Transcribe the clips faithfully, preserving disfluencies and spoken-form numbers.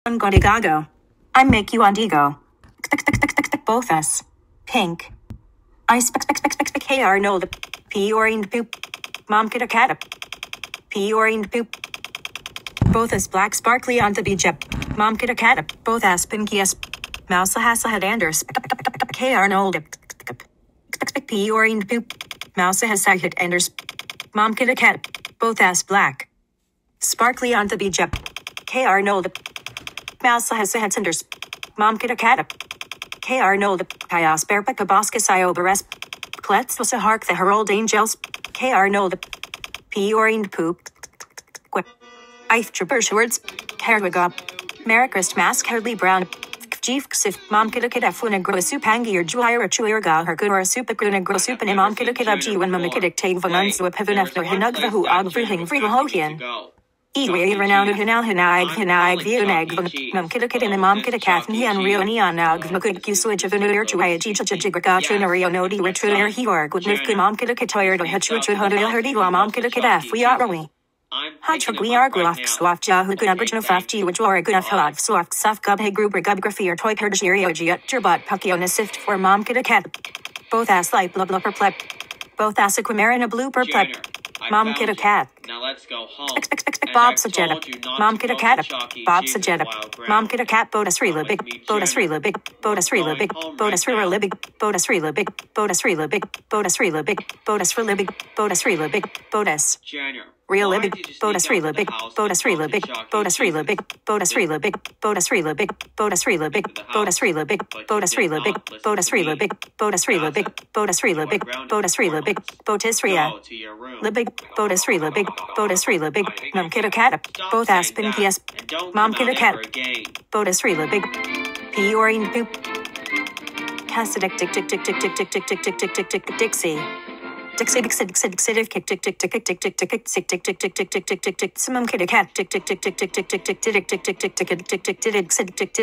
I'm gonna gago. I make you ondigo. Boathas. Pink. I spec spec spec spec spec K R no the P orange poop. Mom kid a cat. P orange poop. Boathasblack Sparkleonthebeige. Mom kid a cat. Boathas pinky s. Mouse has a head anders. K R no the P orange poop. Mouse has a head anders. Mom kid a cat. Boathasblack. Sparkleonthebeige. K R no the Mouse has a head anders. Mom kid a cat. K R no the Chaos Bear Boscus Ioberes. Klets was a hark the Herald Angels. K R no the P orange poop. Eith Traverse words. Herwigop. Merichrist Mask Hardly Brown. Jeef Ksif Mom Kida Kida Funa Grosupangi or Juhira Chuirga her good or Supagruna Grosupan Mom Kida Kida G when Mamakidik Tag Vanans with Heavenafno Hinugvahu Agvihing Frivahokian. Ewe renowned Hinal Hinag Hinag Vionag Mum Kida Kid in the Mom Kida Cat and Hian Rio Neon Nag Makuk Switch of Unur to Ayajicha Jigagatrin or Ionodi Retriller Hior good Nifku Mom Kida Kitired or Hachu Hodil Herdigua Mom Kida Kidaf we are we. Hajrug we are Glaf Swaf Jahu good Aboriginal Fafji which are good Afhalad Swaf Saf Gub Hey Gruber Gubgraphy or Toy Kurdish Giat Turbot Pucky on a sift for Mom Kida Cat. Both ass light blub blubber plep. Both ass aquamarina blooper plep. Mom Kida Cat. Now let's go home. Bob Sajeta. Mom Kida Cat. Bob Sajeta. Mom Kida Cat. Bodas Rila Big. Bodas Rila Big. Bodas Rila Big. Bodas Rila Big. Bodas Rila Big. Bodas Rila Big. Bodas Rila Big. Bodas Rila Big. Bodas Rila Big. Bodas. Real big, Bodas Rila Big, Bodas Rila Big, Bodas Rila Big, Bodas Rila Big, Bodas Rila Big, Bodas Rila Big, Bodas Rila Big, Bodas Rila Big, Bodas Rila Big, Bodas Rila Big, Bodas Rila Big, Bodas Rila Big, Botis Ria, Libig, Bodas Rila Big, Bodas Rila Big, Mum Kid a Cat, both Aspen P S, Mom Kid a Cat, Bodas Rila Big, P Orange Poop, Cassidic Dick Dick Dick Dick Dick Dick Dick Dick Dick Dick Dick Dick Dixie. Dixie Dixie Dixie Dixie Dixie Dixie Dixie Dixie Dixie Dixie Dixie Dixie Dixie Dixie Dixie Dixie Simum Kitty Cat Dixie Dixie Dixie Dixie Dixie Dixie Dixie Dixie Dixie Dixie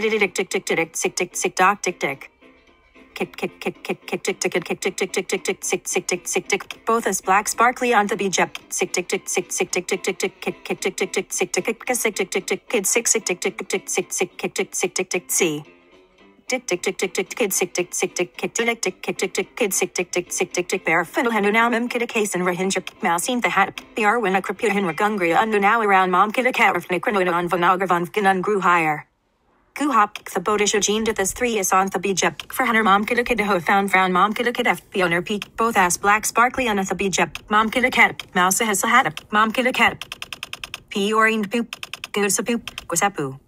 Dixie Dixie Doc Dick Dick Kick kick kick kick kick tick tick kick tick tick tick tick tick sick sick tick sick tick Boathasblack Sparkleonthebeige sick tick tick sick sick tick tick tick tick kick kick tick tick tick sick tick tick sick tick tick tick kid sick sick tick tick tick sick sick kick tick sick tick tick C Dick dick dick dick dick kid sick dick sick dick kick tick tick kick tick tick kid sick dick dick sick dick tick bear fiddle henu now mem kid a case and rahinja mousing the hat the arwin a crepute hen regungria under now around mom kid a cat of nikrinoid on vonagravan ginan grew higher. Goo hop the boatish gene to this three is on the beige for hunter mom kid a kid ho found frown mom kid a kid f the owner peak both ass black sparkly on the beige mom kid a cat mouse has a hat mom kid a cat p orange poop goose a poop gusapu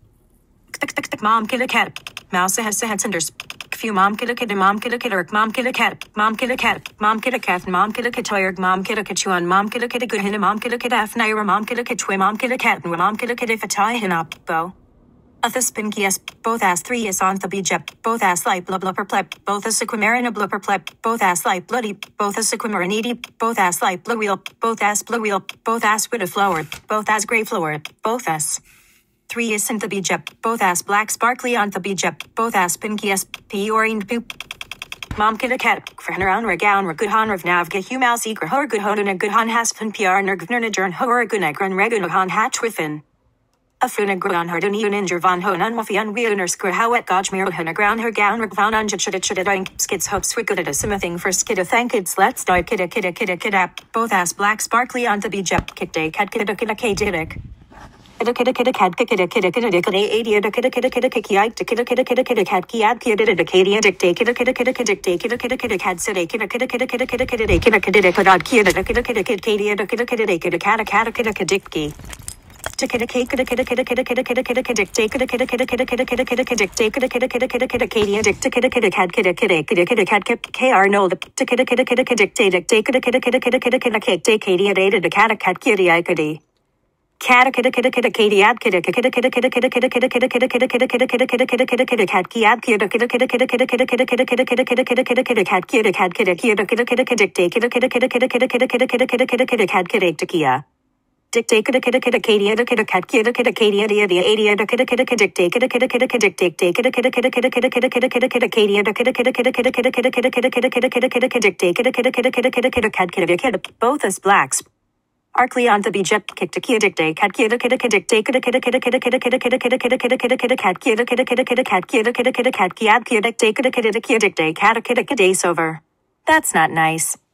mom kid a cat Mouse has a head cinders. Few mom kid a kid and mom kid a kid or mom kid a cat, mom kid a cat, mom kid a cat, mom kid a kid toyer, mom kid a kid chuan, mom kid a kid a good hin, mom kid a kid af naira, mom kid a kid twi, mom kid a cat, and mom kid a kid if a tie hin up, bo. Othas pinky s, both ass three is on the beige, both ass light blub blubber plep, both a sequimarina blubber plep, both ass light bloody, both a sequimarinity, both ass light blue wheel, both ass blue wheel, both ass with a flower, both ass grey flower, both ass. Three is in the beige, both ass black sparkly on the beige, both ass pinky s, p orange poop. Mom kid a cat, for around or gown, or good hon of nav, get hu mouse eager, ho good hon and a good hon has pin pr, nergvner jern ho or good egg run regular hon hatch within. A funa gran her dun injure von ho nun waffy unwheeler square how wet gotch mirror hen a ground her gown, rig found on jit should it skids hopes we good at a simithing for skid a thank kids let's start kid a kid a kid a kid up, both ass black sparkly on the beige, kid day cat kid a kid a kid a Kid a kid a kid a cat kid a kid a kid a kid a eighty a kid a kid a kid a kid a kid a kid a kid a kid a cat kid kid a kid a dictate kid a kid a kid a kid a kid a kid a kid a cat sit a kid a kid a kid a kid a kid a kid a kid a kid a kid a kid a kid a kid a kid katie a kid a kid a kid a cat a cat a kid a kid dicky. Kid a kid a kid a kid a kid a kid a kid a kid a kid a dictate kid a kid a kid a kid a kid a kid a kid a kid a dictate kid a kid a kid a kid a kid a katie a dict kid a kid a cat kid a kid a kid a kid a cat k r no the kid a kid a kid a kid dictate dictate kid a kid a kid a kid a kid a kid a kid dictate katie a dated a cat a cat kitty I could Cat a kid a kid a kid a katie ad kid a kid a kid a kid a kid a kid a kid a kid a kid a kid a kid a kid a kid a kid a kid a kid a kid a cat key ad kid a kid a kid a kid a kid a kid a kid a kid a kid a kid a kid a kid a kid a kid a kid a cat kid a cat kid a kid a kid a kid a kid a kid a kid a kid a kid a kid a kid a kid a kid a kid a kid a kid a cat kid a dickia. Dictate kid a kid a kid a katie a kid a cat kid a kid a katie a the eighty a kid a kid a kid dictate kid a kid a kid a kid dictate kid a kid a kid a kid a kid a kid a kid a kid a kid a katie a kid a kid a kid a kid a kid a kid a kid a kid a kid a kid a kid a kid a kid a kid dictate kid a kid a kid a kid a kid a kid a kid a kid both as blacks. Sparkleonthebeige kick to kid day cat kid a kid a kid a day kid a kid a kid a kid a kid a kid a kid a kid a kid a kid a kid a kid a cat kid a kid a kid a kid a cat kid a kid a kid a cat kid a kid a day kid a kid a kid a day cat a kid a kid days over. That's not nice.